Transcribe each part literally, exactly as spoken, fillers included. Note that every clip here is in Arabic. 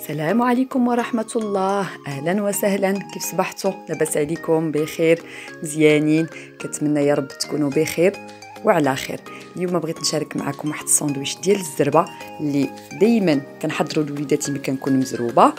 السلام عليكم ورحمة الله. أهلا وسهلا، كيف صبحتوا؟ لاباس عليكم؟ بخير؟ مزيانين؟ كنتمنى يا رب تكونوا بخير وعلى خير. اليوم بغيت نشارك معكم واحد الساندويش ديال الزربه اللي دائما كنحضروا لوليداتي ملي كنكون مزروبه.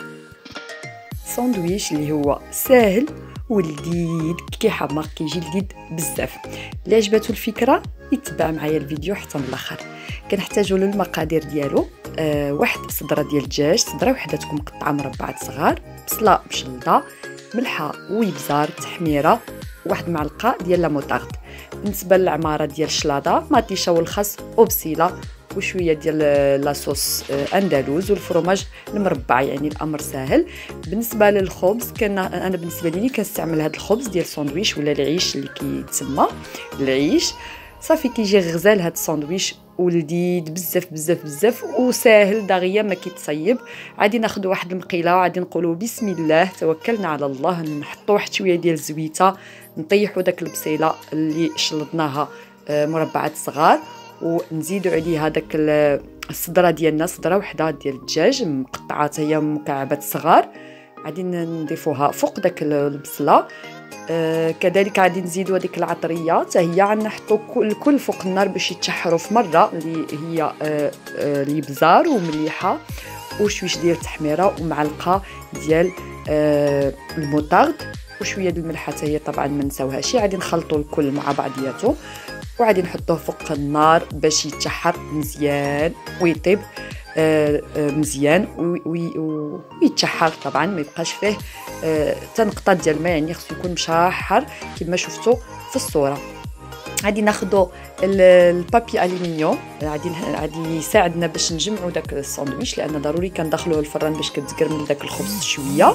ساندويش اللي هو ساهل ولذيذ كيحماق، كيجي لذيذ بزاف. اللي عجباتو الفكره يتبع معايا الفيديو حتى من الاخر. كنحتاجوا للمقادير ديالو أه واحد صدره ديال الدجاج، صدره وحده تكون مقطعه مربعات صغار، بصله مشلضه، ملحه ويبزار، تحميره، واحد معلقه ديال لا موطارد. بالنسبه للعماره ديال الشلاضه، مطيشه والخس وبصيله وشويه ديال لاصوص اندلوز والفرماج المربع، يعني الامر ساهل. بالنسبه للخبز، كان انا بالنسبه لي كنستعمل هذا الخبز ديال الساندويش ولا العيش اللي كيتسمى العيش. صافي كيجي غزال هذا الساندويش ولذيذ بزاف بزاف بزاف وساهل دغيا ما كيتصيب. غادي ناخذ واحد المقيله وغادي نقولوا بسم الله توكلنا على الله، نحطوا واحد شويه ديال الزويته، نطيحوا داك البصيله اللي شلطناها مربعات صغار، ونزيدوا عليها داك الصدره ديالنا، صدره وحده ديال الدجاج مقطعات هي مكعبات صغار، غادي نضيفوها فوق داك البصله. آه كذلك غادي نزيدوا هذيك العطريه حتى هي غنحطوا الكل فوق النار باش يتشحروا في مره، اللي هي آه آه الابزار ومليحه وشويش ديال التحميره ومعلقه ديال آه الموطارد وشويه ديال الملح حتى هي طبعا ما نساوهاش. غادي نخلطوا الكل مع بعضياته وغادي نحطوه فوق النار باش يتشحر مزيان ويطيب آه آه مزيان ويتشحر طبعا، ما يبقاش فيه آه تنقطه ديال الماء، يعني خصو يكون مشحر كما شفتوا في الصوره. غادي ناخذوا البابي الومنيوم، غادي غادي يساعدنا باش نجمعوا داك الساندويش، لان ضروري كندخلوه الفران باش كتزكرمل داك الخبز شويه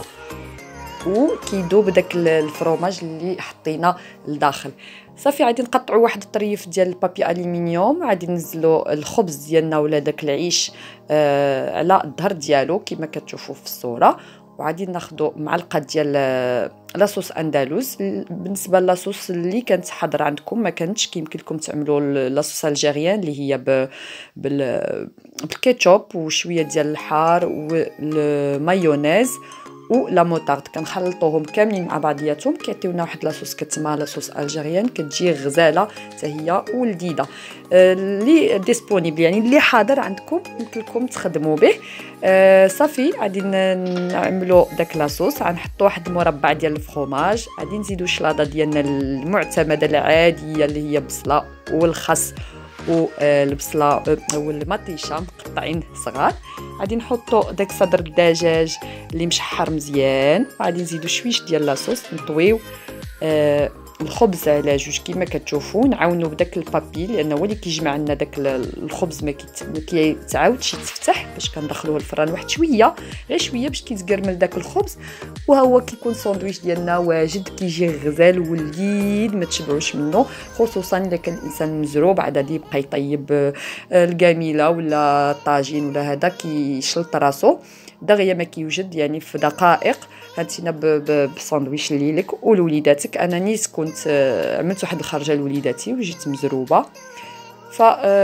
وكيذوب داك الفرomage اللي حطينا لداخل. صافي غادي نقطعوا واحد الطريف ديال البابي الومنيوم، غادي ننزلوا الخبز ديالنا ولا داك العيش آه على الظهر ديالو كما كتشوفوا في الصوره، وغادي ناخذوا معلقه ديال لاصوص اندلس. بالنسبه للاصوص اللي كانت حاضره عندكم ما كانتش، كيمكن لكم تعملوا لاصوص الجيريان اللي هي ب... بال... بالكيتشوب وشويه ديال الحار والمايونيز ولا موطارد، كنخلطوهم كاملين مع بعضياتهم كيعطيونا واحد لاصوص كتسمى لاصوص الجيريان، كتجي غزاله حتى هي ولذيذه. اللي ديسپونيبل يعني اللي حاضر عندكم يمكن لكم تخدموا به. آه صافي غادي نعملوا داك لاصوص، غنحطوا واحد المربع ديال الفرomage، غادي نزيدوا الشلاضه ديالنا المعتمده العاديه اللي هي بصله والخس والبصله والمطيشه مقطعين صغار. غادي نحطوا داك صدر الدجاج اللي مشحر مزيان، غادي نزيدوا شويش ديال لاصوص، نطويو آه الخبز على جوج كما كتشوفوا، نعاونوا بداك البابي لانه هو اللي كيجمع لنا داك الخبز ما كيتعاودش يتفتح، باش كندخلوه الفران واحد شويه غير شويه باش كيتقرمل داك الخبز، وها هو كيكون ساندويش ديالنا واجد، كيجي غزال ولذيذ ما تشبعوش منه، خصوصا اذا كان الانسان مزروب عاد غادي يبقى يطيب الكاميله ولا الطاجين ولا هذا كيشلط راسو دغيا ما كيوجد، يعني في دقائق هانتينا بساندويش ليلك ولوليداتك. انا نيت كنت عملت واحد الخرجه لوليداتي وجيت مزروبه، ف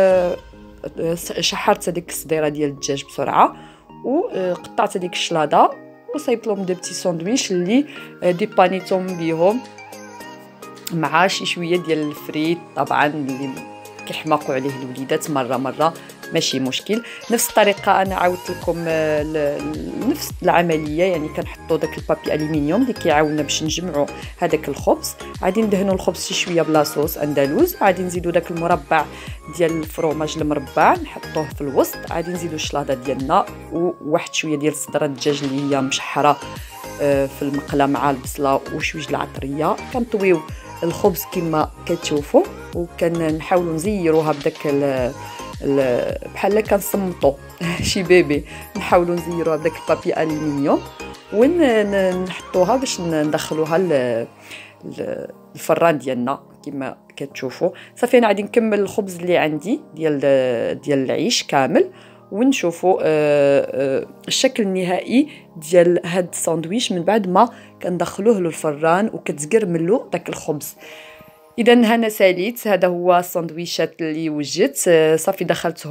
شحرت هذيك الصديره ديال الدجاج بسرعه وقطعت هذيك الشلاضه وصايبت لهم دي بتي ساندويش اللي ديبانيتهم بيهم مع شي شويه ديال الفريت طبعا اللي كيحماقوا عليه الوليدات مره مره ماشي مشكل. نفس الطريقه انا عاودت لكم نفس العمليه، يعني كنحطوا داك البابي الومنيوم اللي كيعاوننا باش نجمعوا هذاك الخبز، غادي ندهنوا الخبز شي شويه بلاصوص اندلس، غادي نزيدوا داك المربع ديال الفرomage المربع نحطوه في الوسط، غادي نزيدوا الشلاضه ديالنا وواحد شويه ديال صدره الدجاج اللي هي مشحره في المقله مع البصله وشويه العطريه، كنطويو الخبز كما كتشوفوا وكنحاولوا نزيروها بداك بحال كنصمطوا شي بيبي، نحاولوا نزيروها بداك البابي الومنيوم ونحطوها باش ندخلوها الفران ديالنا كما كتشوفوا. صافي انا غادي نكمل الخبز اللي عندي ديال ديال العيش كامل ونشوفوا الشكل النهائي ديال هاد الساندويش من بعد ما كندخلوه للفران وكتزقرملو داك الخبز. اذا هنا ساليت، هذا هو الساندويشات اللي وجدت. صافي دخلتهم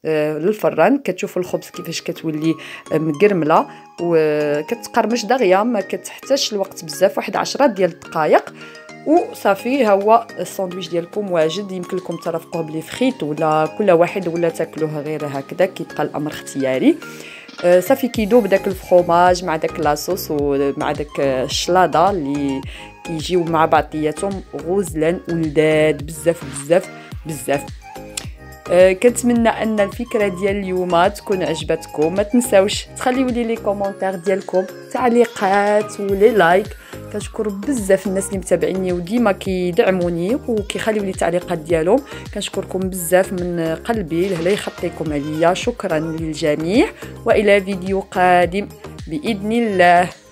للفران. كتشوفوا الخبز كيفاش كتولي مقرمله وكتقرمش دغيا، ما كتحتاجش الوقت بزاف، واحد عشرة ديال الدقائق وصافي. ها هو الساندويتش ديالكم واجد. يمكن لكم ترافقوه بلي فريت ولا كل واحد ولا تاكلوه غير هكذا، كيبقى الامر اختياري. أه صافي كيدوب داك الفخوماج مع داك لاصوص ومع داك الشلاضه اللي كيجيو مع بعضياتهم غزلان ولذاذ بزاف بزاف بزاف. أه كنتمنى ان الفكره ديال اليوم تكون عجبتكم. ما تنساوش تخليوا لي لي كومونتير ديالكم، تعليقات ولي لايك. كنشكر بزاف الناس اللي متابعيني وديما كيدعموني وكيخليو لي التعليقات ديالهم. كنشكركم بزاف من قلبي، لهلا يخطيكم عليا. شكرا للجميع والى فيديو قادم باذن الله.